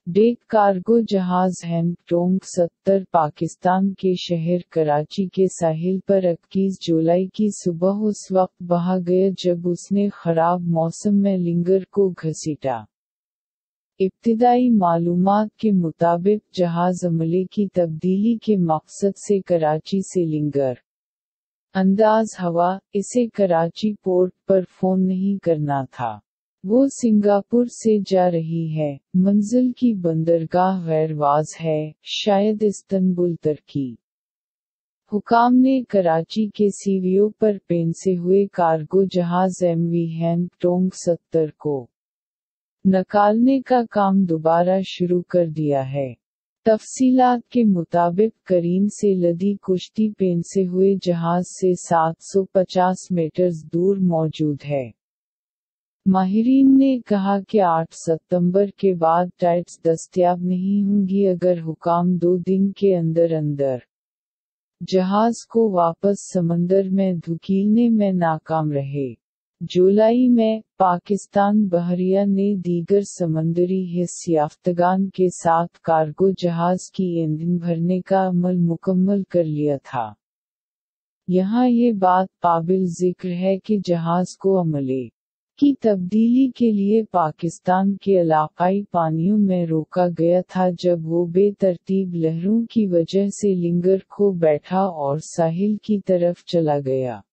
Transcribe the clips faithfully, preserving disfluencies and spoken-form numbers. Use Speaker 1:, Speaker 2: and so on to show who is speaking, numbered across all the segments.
Speaker 1: Deck cargo जहाज हैंगटोंग सत्तर पाकिस्तान के शहर कराची के साहिल पर इक्कीस जुलाई की सुबह उस वक्त बहा गया जब उसने खराब मौसम में लिंगर को घसीटा। इब्तिदाई मालूमात के मुताबिक जहाज अमले की तब्दीली के मकसद से कराची से लिंगर अंदाज हवा इसे कराची पोर्ट पर फोन नहीं करना था। वो सिंगापुर से जा रही है। मंजिल की बंदरगाह गैरवाज है, शायद इस्तांबुल तुर्की। हुकाम ने कराची के सीवीओ पर पेंसे हुए कार्गो जहाज एमवी हैंगटोंग सत्तर को निकालने का काम दोबारा शुरू कर दिया है। तफसीलात के मुताबिक करीन से लदी कुश्ती पेंसे हुए जहाज से सात सौ पचास मीटर दूर मौजूद है। माहिरीन ने कहा कि आठ सितंबर के बाद टाइट्स दस्तयाब नहीं होंगी अगर हुकाम दो दिन के अंदर अंदर जहाज को वापस समंदर में धुकीलने में नाकाम रहे। जुलाई में पाकिस्तान बहरिया ने दीगर समंदरी हिस्सायाफ्तगान के साथ कार्गो जहाज की ईंधन भरने का अमल मुकम्मल कर लिया था। यहाँ ये बात काबिल जिक्र है कि जहाज को अमले की तब्दीली के लिए पाकिस्तान के इलाकाई पानियों में रोका गया था जब वो बेतरतीब लहरों की वजह से लिंगर खो बैठा और साहिल की तरफ चला गया।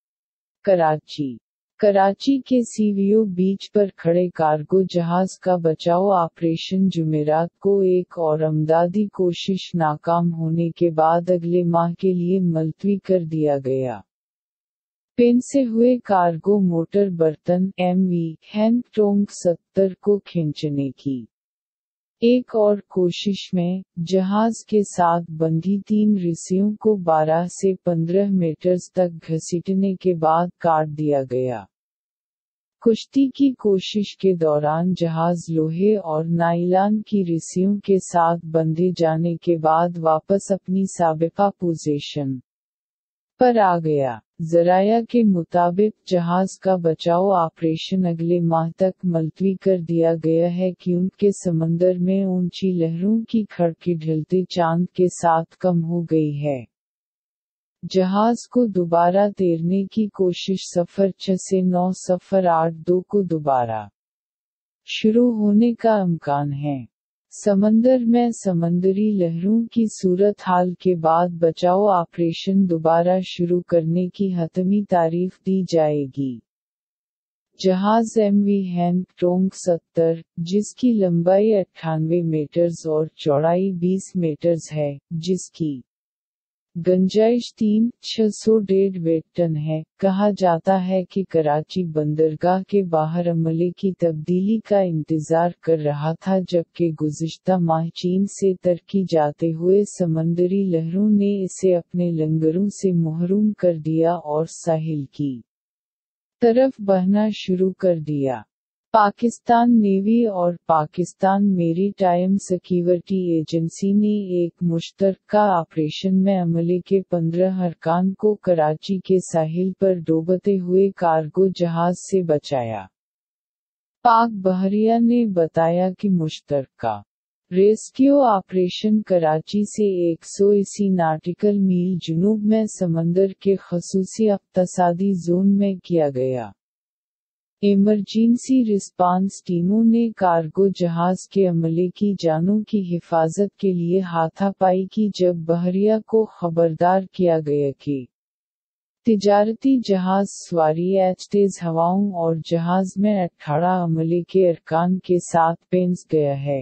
Speaker 1: कराची कराची के सीवीओ बीच पर खड़े कार्गो जहाज का बचाव ऑपरेशन जुमेरात को एक और अमदादी कोशिश नाकाम होने के बाद अगले माह के लिए मुलतवी कर दिया गया। पेंसे हुए कार्गो मोटर बर्तन एमवी हैंगटोंग सत्तर को खींचने की एक और कोशिश में जहाज के साथ बंधी तीन रस्सियों को बारह से पंद्रह मीटर तक घसीटने के बाद काट दिया गया। कुश्ती की कोशिश के दौरान जहाज लोहे और नायलॉन की रस्सियों के साथ बंधे जाने के बाद वापस अपनी साबिका पोजीशन पर आ गया। ज़राया के मुताबिक जहाज का बचाव ऑपरेशन अगले माह तक मुलतवी कर दिया गया है क्योंकि समंदर में ऊंची लहरों की खड़की ढलते चांद के साथ कम हो गई है। जहाज को दोबारा तैरने की कोशिश सफर छह से नौ सफर आठ दो को दोबारा शुरू होने का इम्कान है। समंदर में समंदरी लहरों की सूरत हाल के बाद बचाव ऑपरेशन दोबारा शुरू करने की हतमी तारीख दी जाएगी। जहाज एमवी हैंगटोंग सत्तर, जिसकी लंबाई अट्ठानवे मीटर्स और चौड़ाई बीस मीटर्स है, जिसकी गुंजाइश तीन छह सौ डेढ़ वेट टन है, कहा जाता है कि कराची बंदरगाह के बाहर अमले की तब्दीली का इंतजार कर रहा था जबकि गुज़िश्ता माह चीन से तुर्की जाते हुए समंदरी लहरों ने इसे अपने लंगरों से महरूम कर दिया और साहिल की तरफ बहना शुरू कर दिया। पाकिस्तान नेवी और पाकिस्तान मेरीटाइम सिक्योरिटी एजेंसी ने एक मुश्तरका ऑपरेशन में अमले के पंद्रह अरकान को कराची के साहिल पर डूबते हुए कार्गो जहाज से बचाया। पाक बहरिया ने बताया कि मुश्तरका रेस्क्यू ऑपरेशन कराची से एक सौ अस्सी नाटिकल मील जुनूब में समंदर के खसूसी इक़्तिसादी जोन में किया गया। इमरजेंसी रिस्पांस टीमों ने कार्गो जहाज के अमले की जानों की हिफाजत के लिए हाथापाई की जब बहरिया को खबरदार किया गया कि तिजारती जहाज सवारी एच तेज हवाओं और जहाज में अठारह अमले के अरकान के साथ पेंस गया है।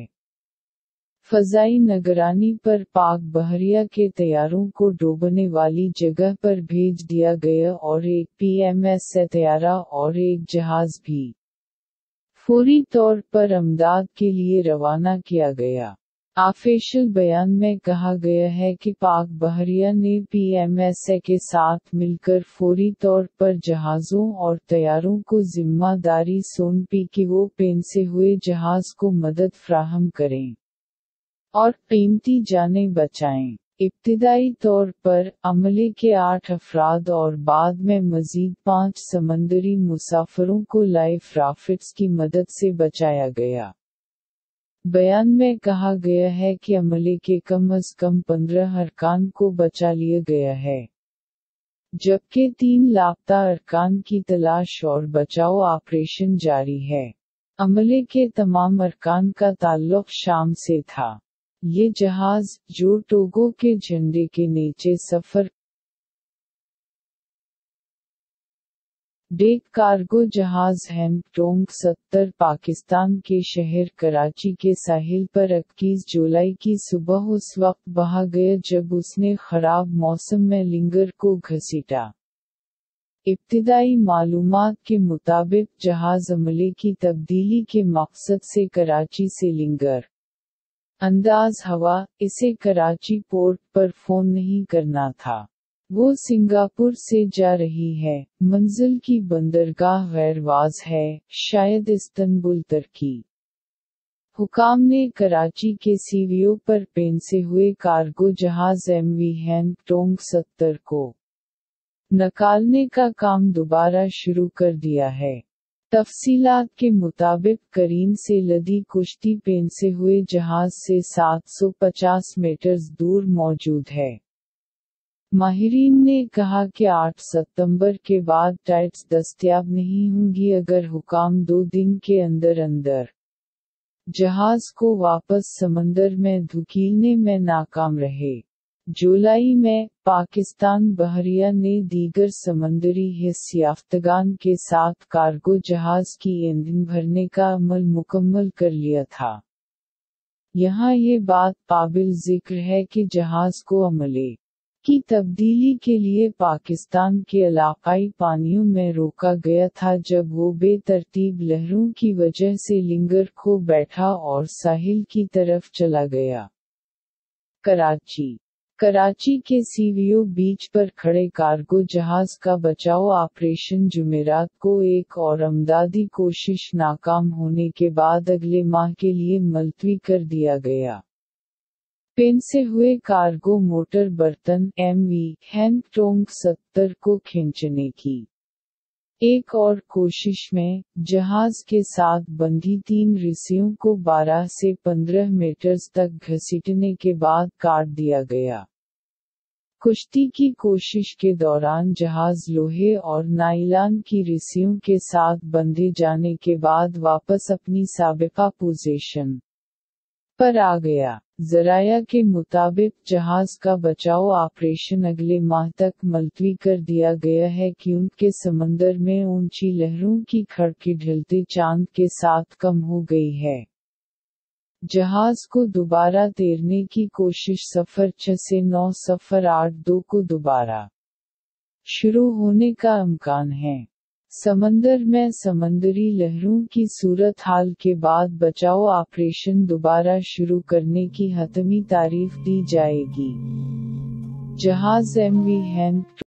Speaker 1: फ़ज़ाई निगरानी पर पाक बहरिया के तैयारों को डूबने वाली जगह पर भेज दिया गया और एक पीएमएस तैयारा और एक जहाज भी फौरी तौर पर अमदाद के लिए रवाना किया गया। ऑफिशियल बयान में कहा गया है कि पाक बहरिया ने पीएमएस के साथ मिलकर फौरी तौर पर जहाज़ों और तैयारों को जिम्मेदारी सौंपी कि वो पेंसे हुए जहाज को मदद फ्राहम करें और कीमती जानें बचाएं। इब्तिदाई तौर पर अमले के आठ अफराद और बाद में मजीद पाँच समंदरी मुसाफिरों को लाइफ राफ्ट्स की मदद से बचाया गया। बयान में कहा गया है कि अमले के कम अज कम पंद्रह अरकान को बचा लिया गया है, जबकि तीन लापता अरकान की तलाश और बचाव ऑपरेशन जारी है। अमले के तमाम अरकान का ताल्लुक शाम से था। ये जहाज, जो टोगो के झंडे के नीचे सफर डेक कार्गो जहाज हैंगटोंग सत्तर पाकिस्तान के शहर कराची के साहिल पर इक्कीस जुलाई की सुबह उस वक्त बहा गया जब उसने खराब मौसम में लिंगर को घसीटा। इब्तिदाई मालूमात के मुताबिक जहाज अमले की तब्दीली के मकसद से कराची से लिंगर अंदाज हवा, इसे कराची पोर्ट पर फोन नहीं करना था। वो सिंगापुर से जा रही है। मंजिल की बंदरगाह गैरवाज है, शायद इस्तांबुल तुर्की। हुकाम ने कराची के सीवीओ पर पेंसे हुए कार्गो जहाज एमवी हैंगटोंग सत्तर को निकालने का काम दोबारा शुरू कर दिया है। तफसीलात के मुताबिक करीन से लदी कुश्ती पेंसे हुए जहाज से सात सौ पचास मीटर दूर मौजूद है। माहिरीन ने कहा कि आठ सितंबर के बाद टाइट्स दस्तयाब नहीं होंगी अगर हुकाम दो दिन के अंदर अंदर जहाज को वापस समंदर में धुकीलने में नाकाम रहे। जुलाई में, पाकिस्तान बहरिया ने दीगर समंदरी हिस्सायाफ्तगान के साथ कार्गो जहाज की ईंधन भरने का अमल मुकम्मल कर लिया था। यहाँ ये बात काबिल जिक्र है कि जहाज को अमले की तब्दीली के लिए पाकिस्तान के इलाकाई पानियों में रोका गया था जब वो बेतरतीब लहरों की वजह से लिंगर खो बैठा और साहिल की तरफ चला गया। कराची कराची के सीवीओ बीच पर खड़े कार्गो जहाज का बचाव ऑपरेशन जुमेरात को एक और अमदादी कोशिश नाकाम होने के बाद अगले माह के लिए मुलतवी कर दिया गया। पेंसे हुए कार्गो मोटर बर्तन एमवी हैंगटोंग सत्तर को खींचने की एक और कोशिश में, जहाज के साथ बंधी तीन रस्सियों को बारह से पंद्रह मीटर तक घसीटने के बाद काट दिया गया। कुश्ती की कोशिश के दौरान जहाज लोहे और नाइलान की रस्सियों के साथ बंधे जाने के बाद वापस अपनी साबिका पोजीशन पर आ गया। ज़राया के मुताबिक जहाज का बचाव ऑपरेशन अगले माह तक मुलतवी कर दिया गया है क्योंकि समंदर में ऊंची लहरों की खड़की ढलते चांद के साथ कम हो गई है। जहाज को दोबारा तैरने की कोशिश सफर छह से नौ सफर आठ दो को दोबारा शुरू होने का इम्कान है। समंदर में समंदरी लहरों की सूरत हाल के बाद बचाव ऑपरेशन दोबारा शुरू करने की हतमी तारीख दी जाएगी। जहाज एमवी हैंग